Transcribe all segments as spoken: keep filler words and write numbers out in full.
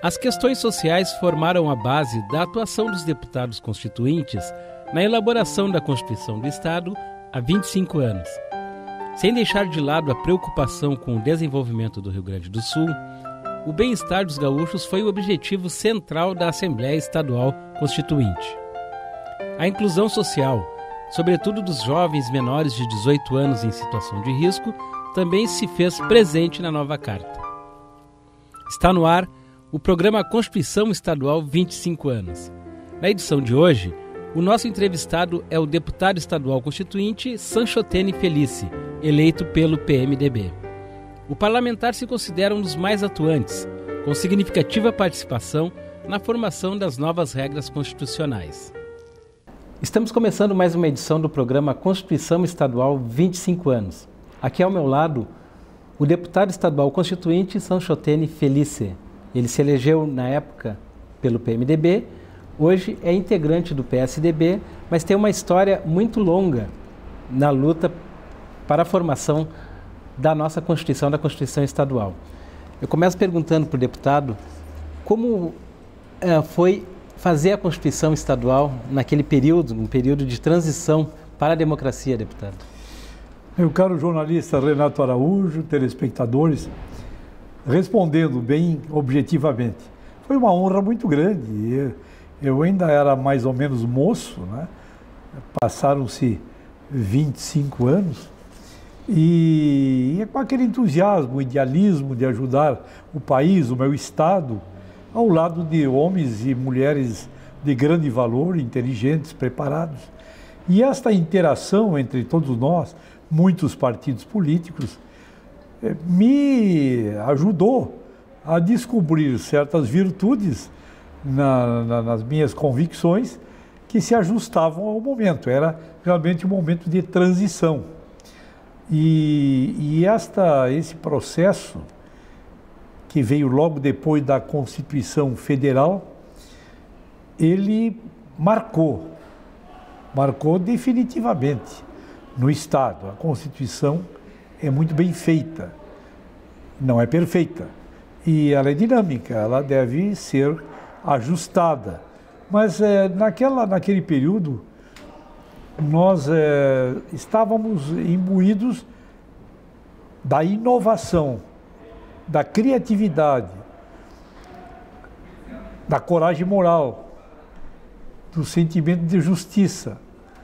As questões sociais formaram a base da atuação dos deputados constituintes na elaboração da Constituição do Estado há vinte e cinco anos. Sem deixar de lado a preocupação com o desenvolvimento do Rio Grande do Sul, o bem-estar dos gaúchos foi o objetivo central da Assembleia Estadual Constituinte. A inclusão social, sobretudo dos jovens menores de dezoito anos em situação de risco, também se fez presente na nova Carta. Está no ar o programa Constituição Estadual vinte e cinco anos. Na edição de hoje, o nosso entrevistado é o deputado estadual constituinte Sanchotene Felice, eleito pelo P M D B. O parlamentar se considera um dos mais atuantes, com significativa participação na formação das novas regras constitucionais. Estamos começando mais uma edição do programa Constituição Estadual vinte e cinco anos. Aqui ao meu lado, o deputado estadual constituinte Sanchotene Felice. Ele se elegeu na época pelo P M D B, hoje é integrante do P S D B, mas tem uma história muito longa na luta para a formação da nossa Constituição, da Constituição Estadual. Eu começo perguntando para o deputado como é, foi fazer a Constituição Estadual naquele período, um período de transição para a democracia, deputado. Meu caro jornalista Renato Araújo, telespectadores, respondendo bem objetivamente, foi uma honra muito grande. Eu, eu ainda era mais ou menos moço, né? Passaram-se vinte e cinco anos, e, e com aquele entusiasmo, idealismo de ajudar o país, o meu estado, ao lado de homens e mulheres de grande valor, inteligentes, preparados. E esta interação entre todos nós, muitos partidos políticos, me ajudou a descobrir certas virtudes na, na, nas minhas convicções que se ajustavam ao momento. Era realmente um momento de transição. E, e esta, esse processo, que veio logo depois da Constituição Federal, ele marcou, marcou definitivamente no Estado. A Constituição é muito bem feita, não é perfeita, e ela é dinâmica, ela deve ser ajustada. Mas é, naquela, naquele período, nós é, estávamos imbuídos da inovação, da criatividade, da coragem moral, do sentimento de justiça.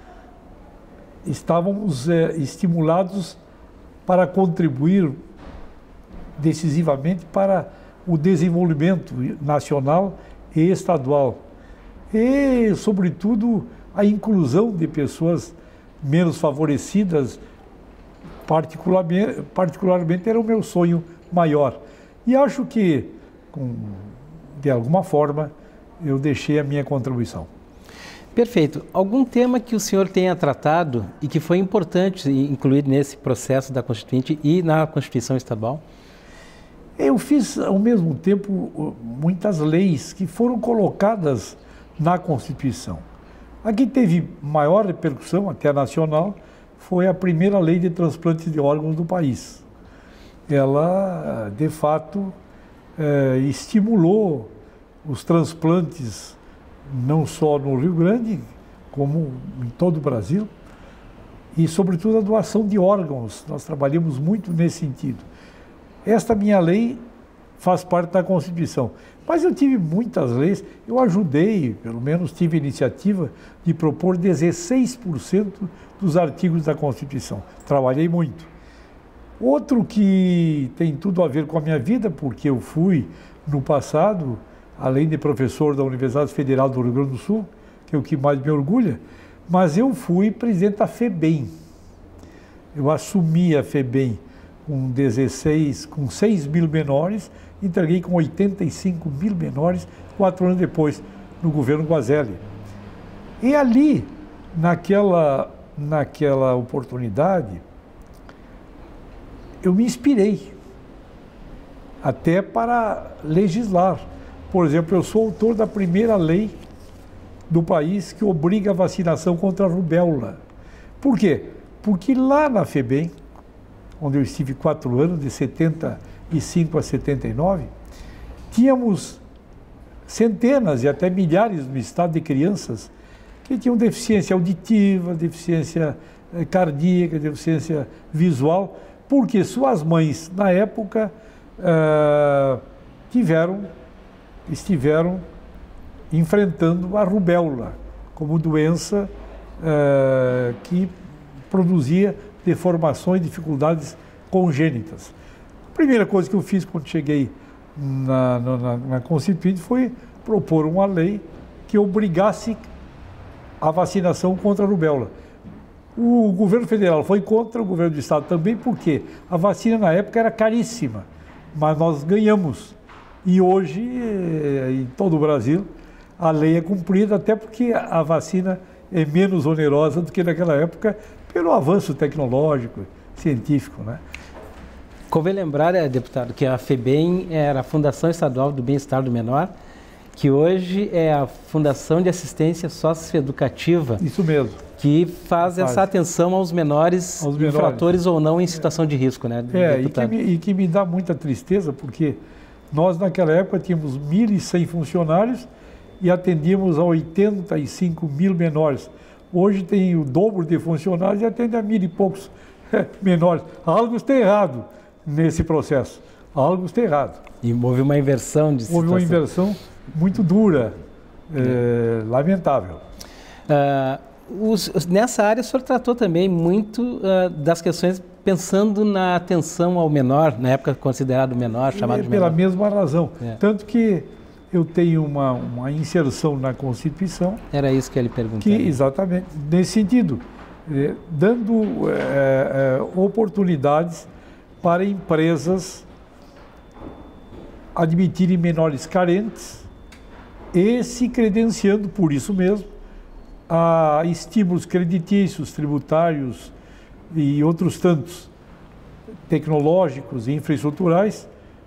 Estávamos é, estimulados para contribuir decisivamente para o desenvolvimento nacional e estadual. E, sobretudo, a inclusão de pessoas menos favorecidas, particularmente, particularmente era o meu sonho maior. E acho que, com, de alguma forma, eu deixei a minha contribuição. Perfeito. Algum tema que o senhor tenha tratado e que foi importante incluir nesse processo da Constituinte e na Constituição Estadual? Eu fiz, ao mesmo tempo, muitas leis que foram colocadas na Constituição. A que teve maior repercussão, até nacional, foi a primeira lei de transplante de órgãos do país. Ela, de fato, eh, estimulou os transplantes não só no Rio Grande, como em todo o Brasil, e, sobretudo, a doação de órgãos. Nós trabalhamos muito nesse sentido. Esta minha lei faz parte da Constituição. Mas eu tive muitas leis, eu ajudei, pelo menos tive a iniciativa de propor dezesseis por cento dos artigos da Constituição. Trabalhei muito. Outro que tem tudo a ver com a minha vida, porque eu fui, no passado, além de professor da Universidade Federal do Rio Grande do Sul, que é o que mais me orgulha, mas eu fui presidente da FEBEM. Eu assumi a FEBEM com dezesseis, com seis mil menores, entreguei com oitenta e cinco mil menores, quatro anos depois, no governo Guazelli. E ali, naquela, naquela oportunidade, eu me inspirei até para legislar. Por exemplo, eu sou autor da primeira lei do país que obriga a vacinação contra a rubéola. Por quê? Porque lá na FEBEM, onde eu estive quatro anos, de setenta e cinco a setenta e nove, tínhamos centenas e até milhares no estado de crianças que tinham deficiência auditiva, deficiência cardíaca, deficiência visual, porque suas mães, na época, uh, tiveram, estiveram enfrentando a rubéola como doença uh, que produzia deformações, dificuldades congênitas. A primeira coisa que eu fiz quando cheguei na, na, na Constituinte foi propor uma lei que obrigasse a vacinação contra a rubéola. O governo federal foi contra, o governo do estado também, porque a vacina na época era caríssima, mas nós ganhamos. E hoje, em todo o Brasil, a lei é cumprida, até porque a vacina é menos onerosa do que naquela época, pelo avanço tecnológico, científico, né? Convém lembrar, deputado, que a FEBEM era a Fundação Estadual do Bem-Estar do Menor, que hoje é a Fundação de Assistência Socioeducativa. Isso mesmo. Que faz, faz. essa atenção aos menores, aos infratores menores. Ou não em situação é. de risco, né, É, e que, me, e que me dá muita tristeza, porque nós naquela época tínhamos mil e cem funcionários e atendíamos a oitenta e cinco mil menores. Hoje tem o dobro de funcionários e atende a mil e poucos menores. Algo está errado nesse processo. Algo está errado. E houve uma inversão de situação. Houve uma inversão muito dura, é, lamentável. Uh, os, nessa área o senhor tratou também muito uh, das questões pensando na atenção ao menor, na época considerado menor, chamado é, de pela menor. mesma razão. É. Tanto que eu tenho uma, uma inserção na Constituição. Era isso que ele perguntou. Que, exatamente, nesse sentido, é, dando é, é, oportunidades para empresas admitirem menores carentes e se credenciando, por isso mesmo, a estímulos creditícios, tributários e outros tantos tecnológicos e infraestruturais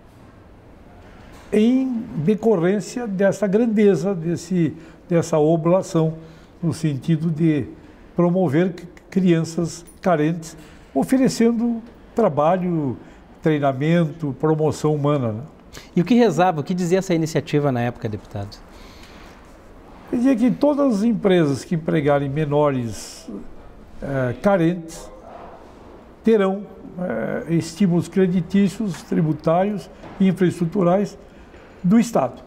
em decorrência dessa grandeza, desse, dessa oblação, no sentido de promover crianças carentes, oferecendo trabalho, treinamento, promoção humana, né? E o que rezava, o que dizia essa iniciativa na época, deputado? Dizia que todas as empresas que empregarem menores eh, carentes terão eh, estímulos creditícios, tributários e infraestruturais do Estado.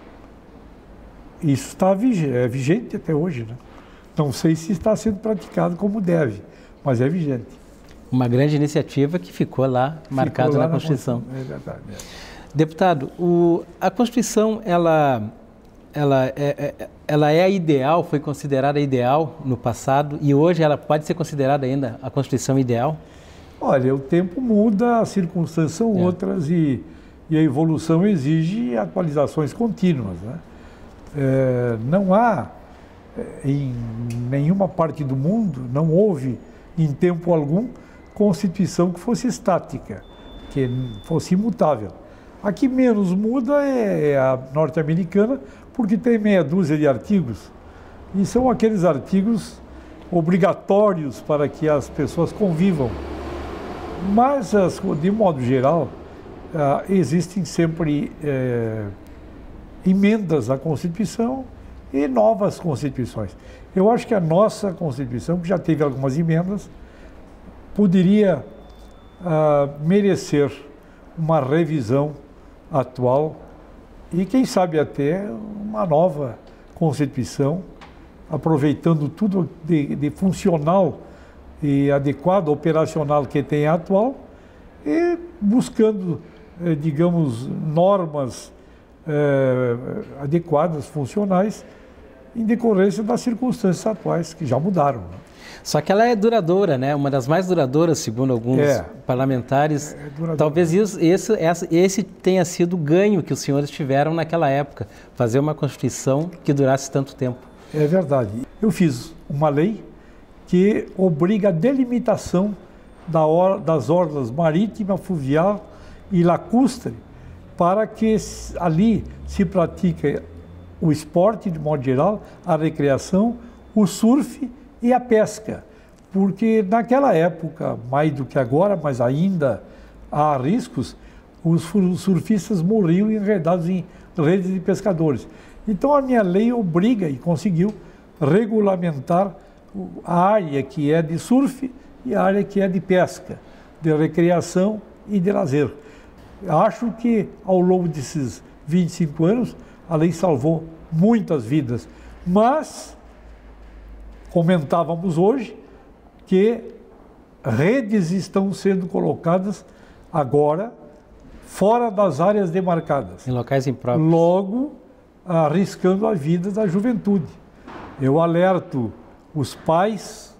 Isso está vigente, é vigente até hoje, né? Não sei se está sendo praticado como deve, mas é vigente. Uma grande iniciativa que ficou lá marcada na, na Constituição. É verdade. É. Deputado, o, a Constituição, ela, ela, é, é, ela é ideal, foi considerada ideal no passado e hoje ela pode ser considerada ainda a Constituição ideal? Olha, o tempo muda, as circunstâncias são é. outras e, e a evolução exige atualizações contínuas, né? É, não há, em nenhuma parte do mundo, não houve em tempo algum Constituição que fosse estática, que fosse imutável. A que menos muda é a norte-americana, porque tem meia dúzia de artigos. E são aqueles artigos obrigatórios para que as pessoas convivam. Mas, de modo geral, existem sempre é, emendas à Constituição e novas Constituições. Eu acho que a nossa Constituição, que já teve algumas emendas, poderia uh, merecer uma revisão atual e, quem sabe, até uma nova Constituição, aproveitando tudo de, de funcional e adequado, operacional que tem a atual e buscando, eh, digamos, normas eh, adequadas, funcionais, em decorrência das circunstâncias atuais, que já mudaram, né? Só que ela é duradoura, né? Uma das mais duradouras, segundo alguns é, parlamentares. É Talvez isso, esse, esse tenha sido o ganho que os senhores tiveram naquela época, fazer uma Constituição que durasse tanto tempo. É verdade. Eu fiz uma lei que obriga a delimitação da or, das orlas marítima, fluvial e lacustre, para que ali se pratique o esporte, de modo geral, a recreação, o surf e a pesca, porque naquela época, mais do que agora, mas ainda há riscos, os surfistas morriam enredados em redes de pescadores. Então a minha lei obriga e conseguiu regulamentar a área que é de surf e a área que é de pesca, de recreação e de lazer. Acho que ao longo desses vinte e cinco anos a lei salvou muitas vidas, mas comentávamos hoje que redes estão sendo colocadas agora fora das áreas demarcadas. Em locais impróprios. Logo, arriscando a vida da juventude. Eu alerto os pais,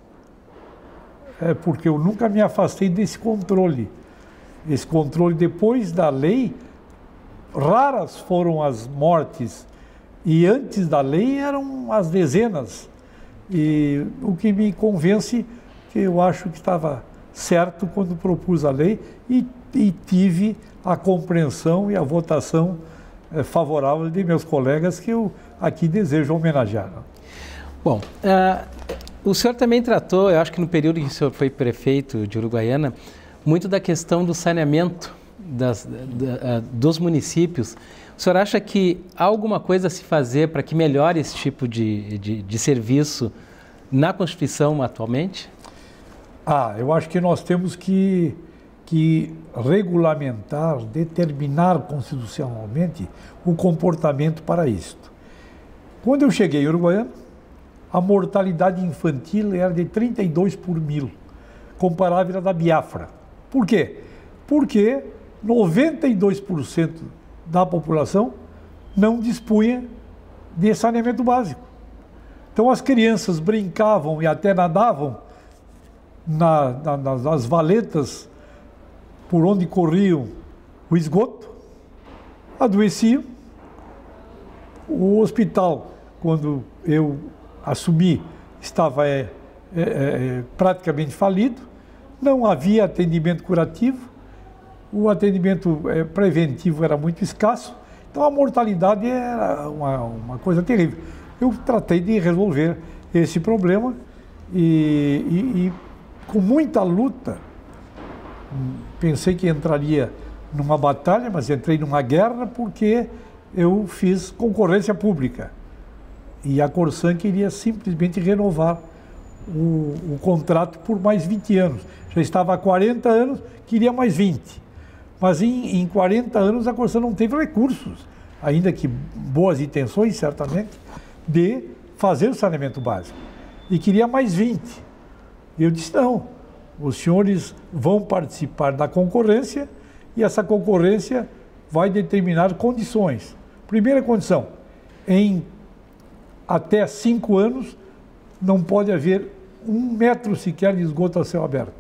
é, porque eu nunca me afastei desse controle. Esse controle, depois da lei, raras foram as mortes, e antes da lei eram as dezenas. E o que me convence, que eu acho que estava certo quando propus a lei e, e tive a compreensão e a votação é, favorável de meus colegas, que eu aqui desejo homenagear. Bom, uh, o senhor também tratou, eu acho que no período em que o senhor foi prefeito de Uruguaiana, muito da questão do saneamento das, da, uh, dos municípios. O senhor acha que há alguma coisa a se fazer para que melhore esse tipo de, de, de serviço na Constituição atualmente? Ah, eu acho que nós temos que, que regulamentar, determinar constitucionalmente o comportamento para isto. Quando eu cheguei em Uruguaiana, a mortalidade infantil era de trinta e dois por mil, comparável à da Biafra. Por quê? Porque noventa e dois por cento da população não dispunha de saneamento básico. Então as crianças brincavam e até nadavam na, na, nas valetas por onde corriam o esgoto, adoeciam. O hospital, quando eu assumi, estava é, é, é, praticamente falido, não havia atendimento curativo, o atendimento é, preventivo era muito escasso, então a mortalidade era uma, uma coisa terrível. Eu tratei de resolver esse problema e, e, e com muita luta, pensei que entraria numa batalha, mas entrei numa guerra porque eu fiz concorrência pública. E a Corsan queria simplesmente renovar o, o contrato por mais vinte anos. Já estava há quarenta anos, queria mais vinte. Mas em, em quarenta anos a Corsan não teve recursos, ainda que boas intenções, certamente, de fazer o saneamento básico. E queria mais vinte. E eu disse, não, os senhores vão participar da concorrência e essa concorrência vai determinar condições. Primeira condição, em até cinco anos não pode haver um metro sequer de esgoto a céu aberto.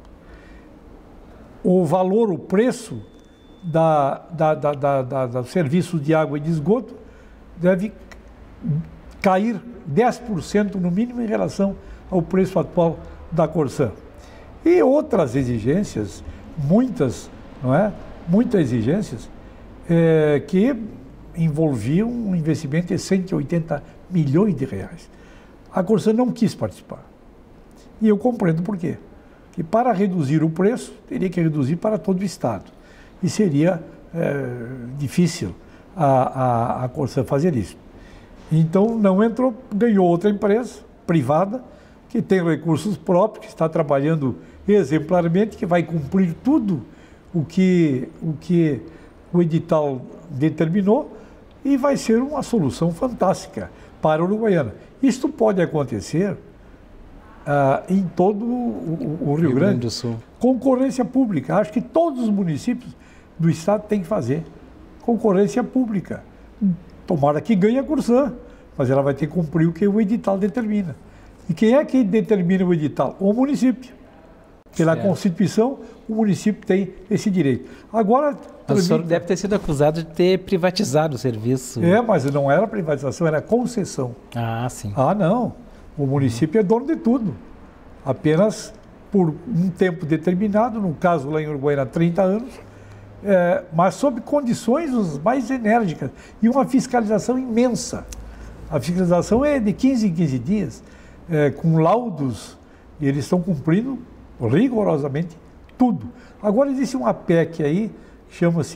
O valor, o preço da, da, da, da, da, da serviço de água e de esgoto deve cair dez por cento no mínimo em relação ao preço atual da Corsan. E outras exigências, muitas, não é? Muitas exigências é, que envolviam um investimento de cento e oitenta milhões de reais. A Corsan não quis participar. E eu compreendo por quê. Que para reduzir o preço, teria que reduzir para todo o Estado. E seria é, difícil a, a, a Corsan fazer isso. Então não entrou, ganhou outra empresa privada, que tem recursos próprios, que está trabalhando exemplarmente, que vai cumprir tudo o que o, que o edital determinou e vai ser uma solução fantástica para a Uruguaiana. Isto pode acontecer ah, em todo o, o, o Rio, Rio Grande do Sul. Concorrência pública. Acho que todos os municípios do estado têm que fazer concorrência pública. Tomara que ganhe a Corsan, mas ela vai ter que cumprir o que o edital determina. E quem é que determina o edital? O município. Pela certo. Constituição, o município tem esse direito. Agora, o senhor deve ter sido acusado de ter privatizado o serviço. É, mas não era privatização, era concessão. Ah, sim. Ah, não. O município uhum. é dono de tudo. Apenas por um tempo determinado, no caso lá em Uruguaiana, trinta anos, é, mas sob condições as mais enérgicas e uma fiscalização imensa. A fiscalização é de quinze em quinze dias, é, com laudos, e eles estão cumprindo rigorosamente tudo. Agora existe uma P E C aí, que chama-se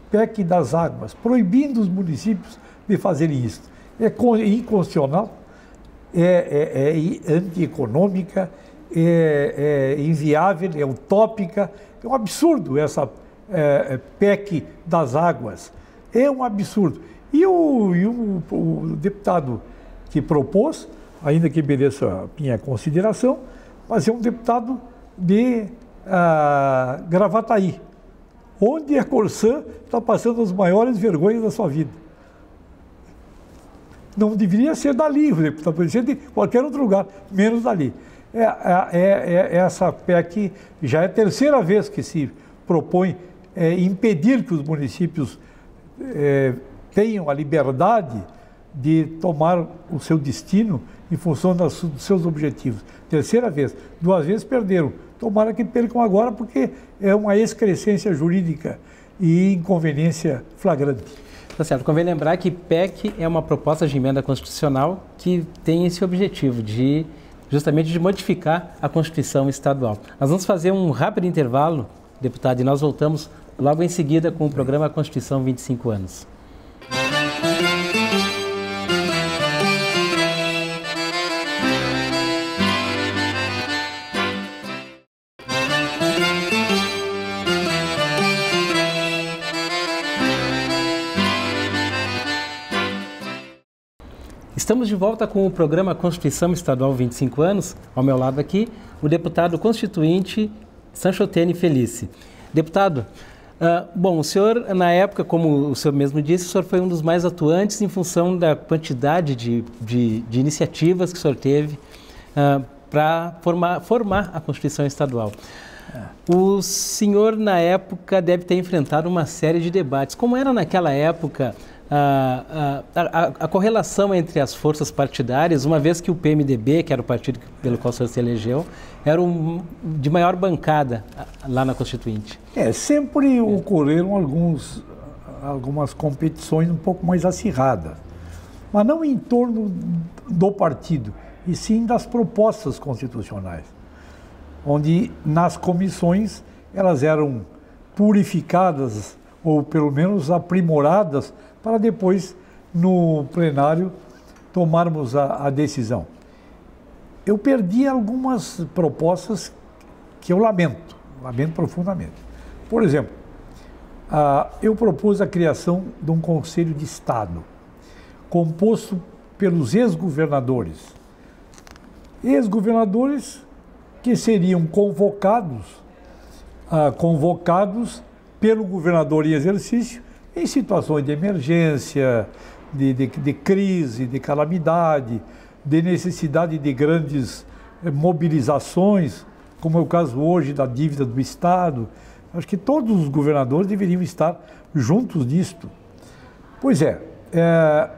P E C das águas, proibindo os municípios de fazerem isso. É inconstitucional, é, é, é antieconômica, é, é inviável, é utópica, é um absurdo essa é, P E C das águas. É um absurdo. E o, e o, o deputado que propôs, ainda que mereça a minha consideração, mas é um deputado de uh, Gravataí, onde a Corsã está passando as maiores vergonhas da sua vida. Não deveria ser dali, poderia ser de qualquer outro lugar, menos dali. É, é, é, essa P E C já é a terceira vez que se propõe é, impedir que os municípios é, tenham a liberdade de tomar o seu destino em função das, dos seus objetivos. Terceira vez. Duas vezes perderam. Tomara que percam agora, porque é uma excrescência jurídica e inconveniência flagrante. Tá certo. Convém lembrar que P E C é uma proposta de emenda constitucional que tem esse objetivo de, justamente, de modificar a Constituição estadual. Nós vamos fazer um rápido intervalo, deputado, e nós voltamos logo em seguida com o programa Constituição vinte e cinco anos. Estamos de volta com o programa Constituição Estadual vinte e cinco anos. Ao meu lado aqui, o deputado constituinte Sanchotene Felice. Deputado, uh, bom, o senhor, na época, como o senhor mesmo disse, o senhor foi um dos mais atuantes em função da quantidade de, de, de iniciativas que o senhor teve uh, para formar, formar a Constituição Estadual. É. O senhor, na época, deve ter enfrentado uma série de debates. Como era naquela época A, a, a, a correlação entre as forças partidárias, uma vez que o P M D B, que era o partido pelo qual o senhor se elegeu, era um, de maior bancada lá na Constituinte? É, sempre é. ocorreram alguns, algumas competições um pouco mais acirradas, mas não em torno do partido, e sim das propostas constitucionais, onde nas comissões elas eram purificadas ou pelo menos aprimoradas para depois, no plenário, tomarmos a, a decisão. Eu perdi algumas propostas que eu lamento, lamento profundamente. Por exemplo, ah, eu propus a criação de um Conselho de Estado, composto pelos ex-governadores. Ex-governadores que seriam convocados, ah, convocados pelo governador em exercício, em situações de emergência, de, de, de crise, de calamidade, de necessidade de grandes mobilizações, como é o caso hoje da dívida do Estado. Acho que todos os governadores deveriam estar juntos nisto. Pois é, é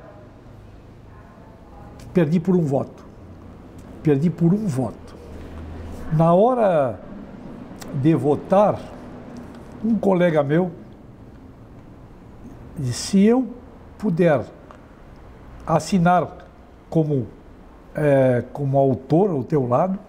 perdi por um voto. Perdi por um voto. Na hora de votar, um colega meu disse: se eu puder assinar como, é, como autor ao teu lado,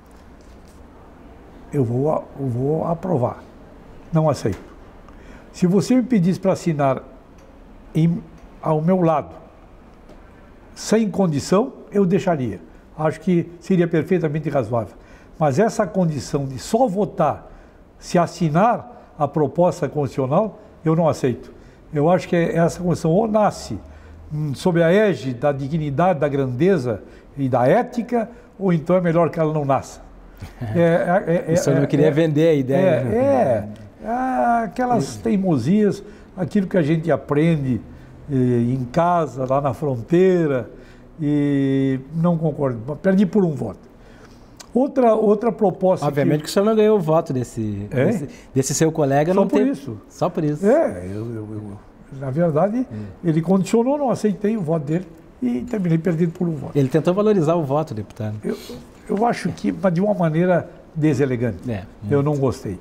eu vou, eu vou aprovar. Não aceito. Se você me pedisse para assinar em, ao meu lado, sem condição, eu deixaria. Acho que seria perfeitamente razoável. Mas essa condição de só votar se assinar a proposta constitucional, eu não aceito. Eu acho que essa condição ou nasce sob a égide da dignidade, da grandeza e da ética, ou então é melhor que ela não nasça. É, é, é, o senhor não queria é, vender a ideia. É, é, é aquelas teimosias, aquilo que a gente aprende eh, em casa, lá na fronteira, e não concordo. Perdi por um voto. Outra, outra proposta... Obviamente que... que o senhor não ganhou o voto desse, é? desse, desse seu colega. Só não por teve... isso. Só por isso. É, eu, eu, eu, na verdade, hum. ele condicionou, não aceitei o voto dele e terminei perdido por um voto. Ele tentou valorizar o voto, deputado. Eu, eu acho que, mas de uma maneira deselegante. É, eu não gostei.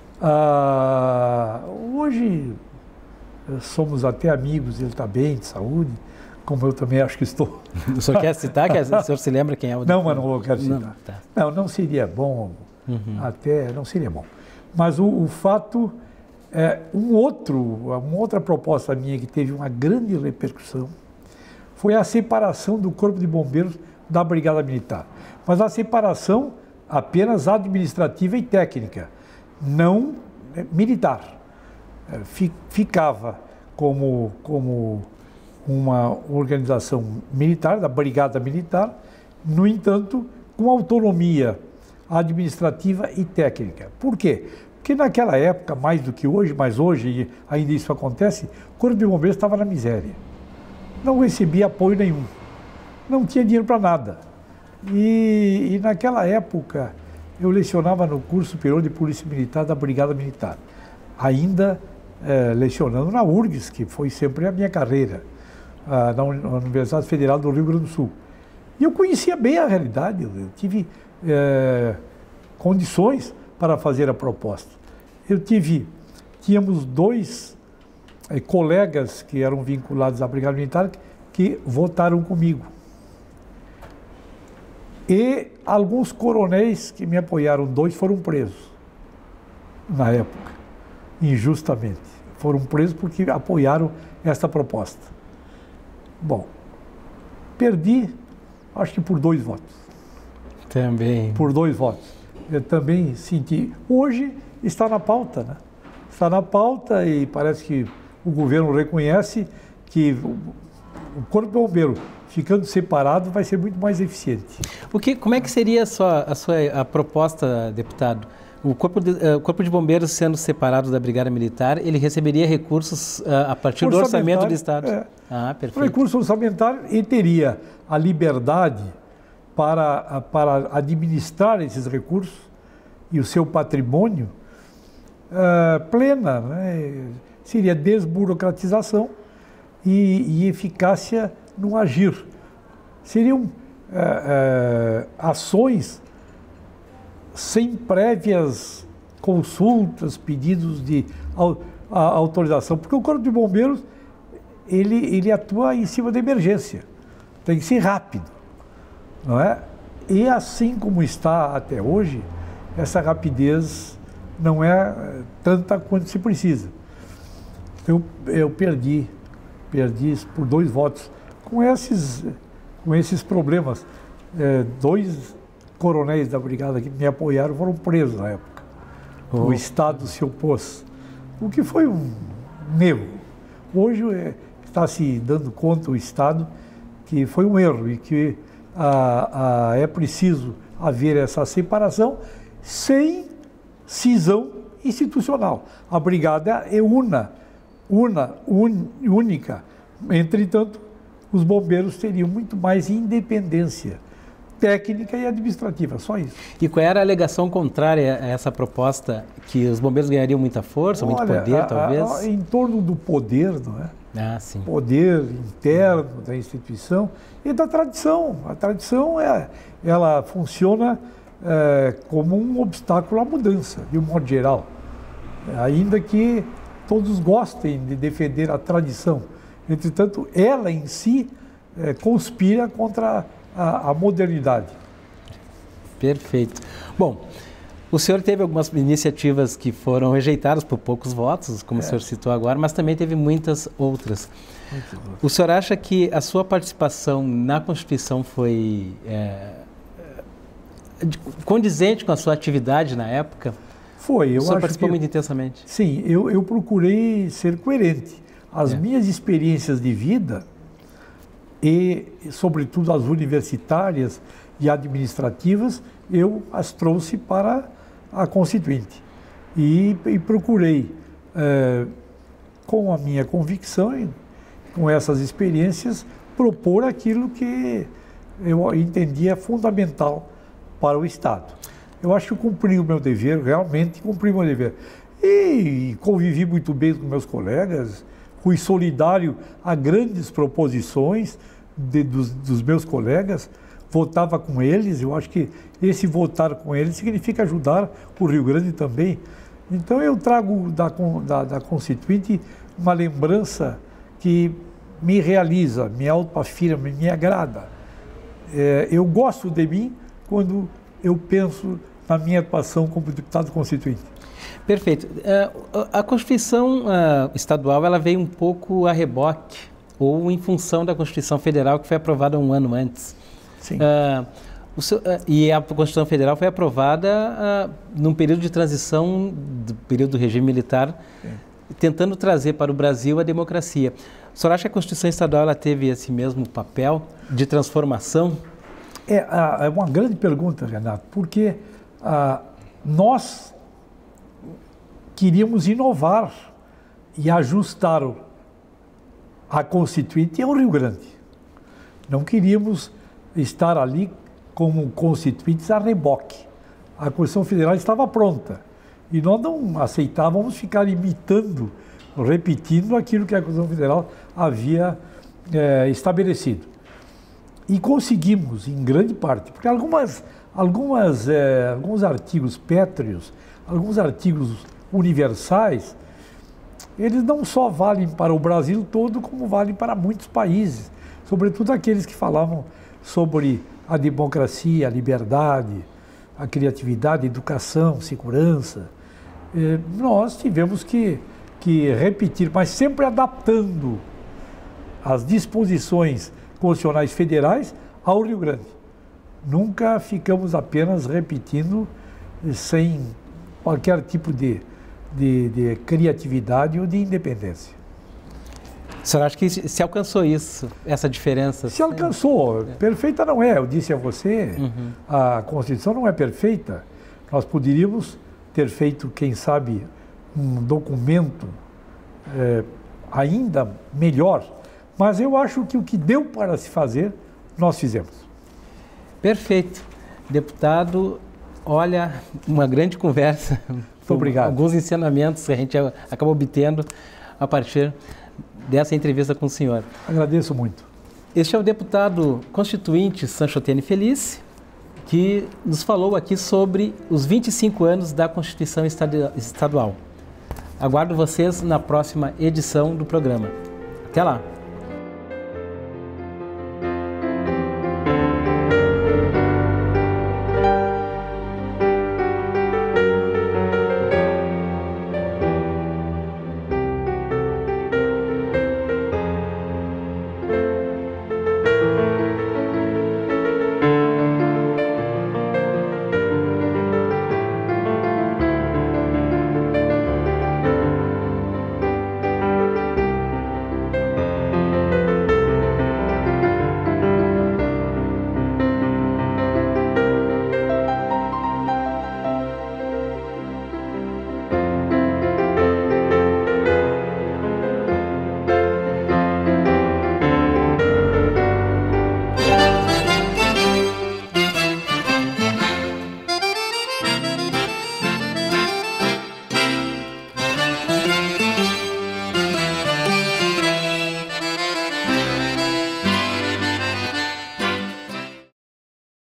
Ah, hoje somos até amigos, ele está bem, de saúde, como eu também acho que estou. O senhor quer citar? Quer, o senhor se lembra quem é o Não, mas não quero citar. Não, tá. não, não seria bom, uhum. até não seria bom. Mas o, o fato É, um outro, uma outra proposta minha que teve uma grande repercussão foi a separação do Corpo de Bombeiros da Brigada Militar. Mas a separação apenas administrativa e técnica, não é, militar. É, fi, ficava como, como uma organização militar, da Brigada Militar, no entanto, com autonomia administrativa e técnica. Por quê? Porque naquela época, mais do que hoje, mas hoje ainda isso acontece, o Corpo de Bombeiros estava na miséria. Não recebia apoio nenhum. Não tinha dinheiro para nada. E, e naquela época, eu lecionava no curso superior de Polícia Militar da Brigada Militar. Ainda é, lecionando na U R G S, que foi sempre a minha carreira, a, na Universidade Federal do Rio Grande do Sul. E eu conhecia bem a realidade, eu tive é, condições para fazer a proposta. Eu tive, tínhamos dois é, colegas que eram vinculados à Brigada Militar que, que votaram comigo. E alguns coronéis que me apoiaram, dois foram presos na época, injustamente. Foram presos porque apoiaram esta proposta. Bom, perdi, acho que por dois votos. Também. Por dois votos. Eu também senti. Hoje está na pauta, né? Está na pauta e parece que o governo reconhece que o Corpo de Bombeiro, ficando separado, vai ser muito mais eficiente. O que, como é que seria a sua, a sua a proposta, deputado? O Corpo de, uh, o Corpo de Bombeiros sendo separado da Brigada Militar, ele receberia recursos uh, a partir do orçamento do Estado? É. Ah, perfeito. Recurso orçamentário e teria a liberdade para, para administrar esses recursos e o seu patrimônio uh, plena, né? Seria desburocratização e, e eficácia no agir. Seriam uh, uh, ações sem prévias consultas, pedidos de au, a, autorização, porque o Corpo de Bombeiros ele, ele atua em cima da emergência, tem que ser rápido, não é? E assim como está até hoje, essa rapidez não é tanta quanto se precisa. Eu, eu perdi, perdi por dois votos com esses, com esses problemas. É, dois coronéis da Brigada que me apoiaram foram presos na época. Oh. O Estado se opôs, o que foi um erro. Hoje é, está se dando conta o Estado que foi um erro e que a, a, é preciso haver essa separação sem cisão institucional. A Brigada é una, una, un, única. Entretanto, os bombeiros teriam muito mais independência técnica e administrativa, só isso. E qual era a alegação contrária a essa proposta? Que os bombeiros ganhariam muita força, Olha, muito poder, a, talvez? A, em torno do poder, não é? Ah, sim. Poder interno da instituição e da tradição. A tradição, é, ela funciona é, como um obstáculo à mudança, de um modo geral. Ainda que todos gostem de defender a tradição. Entretanto, ela em si é, conspira contra a, a modernidade. Perfeito. Bom, o senhor teve algumas iniciativas que foram rejeitadas por poucos votos, como é. o senhor citou agora, mas também teve muitas outras. Muito o senhor acha que a sua participação na Constituição foi é, condizente com a sua atividade na época? Foi. Eu o senhor acho participou que, muito intensamente. Sim, eu, eu procurei ser coerente. As é. minhas experiências de vida e, sobretudo, as universitárias e administrativas, eu as trouxe para a Constituinte. E, e procurei, é, com a minha convicção e com essas experiências, propor aquilo que eu entendia fundamental para o Estado. Eu acho que eu cumpri o meu dever, realmente cumpri o meu dever. E convivi muito bem com meus colegas, fui solidário a grandes proposições de, dos, dos meus colegas, votava com eles. Eu acho que esse votar com eles significa ajudar o Rio Grande também. Então eu trago da, da, da Constituinte uma lembrança que me realiza, me autoafirma, me agrada. É, eu gosto de mim quando eu penso na minha atuação como deputado constituinte. Perfeito. A Constituição estadual ela veio um pouco a reboque, ou em função da Constituição Federal, que foi aprovada um ano antes. Sim. Uh, o seu, uh, e a Constituição Federal foi aprovada uh, num período de transição, do período do regime militar, Sim. tentando trazer para o Brasil a democracia. O senhor acha que a Constituição Estadual ela teve esse mesmo papel de transformação? É, é uma grande pergunta, Renato, porque uh, nós queríamos inovar e ajustar a Constituinte ao Rio Grande. Não queríamos estar ali como constituintes a reboque. A Constituição Federal estava pronta e nós não aceitávamos ficar imitando, repetindo aquilo que a Constituição Federal havia é, estabelecido. E conseguimos, em grande parte, porque algumas, algumas, é, alguns artigos pétreos, alguns artigos universais, eles não só valem para o Brasil todo, como valem para muitos países, sobretudo aqueles que falavam sobre a democracia, a liberdade, a criatividade, a educação, segurança. Eh, nós tivemos que, que repetir, mas sempre adaptando as disposições constitucionais federais ao Rio Grande. Nunca ficamos apenas repetindo sem qualquer tipo de De, de criatividade ou de independência. O senhor acha que se alcançou isso, essa diferença? Se alcançou. É. Perfeita não é. Eu disse a você, uhum. a Constituição não é perfeita. Nós poderíamos ter feito, quem sabe, um documento é, ainda melhor, mas eu acho que o que deu para se fazer, nós fizemos. Perfeito. Deputado, olha, uma grande conversa. Muito obrigado. Alguns ensinamentos que a gente acabou obtendo a partir dessa entrevista com o senhor. Agradeço muito. Este é o deputado constituinte Sanchotene Felice, que nos falou aqui sobre os vinte e cinco anos da Constituição Estadual. Aguardo vocês na próxima edição do programa. Até lá!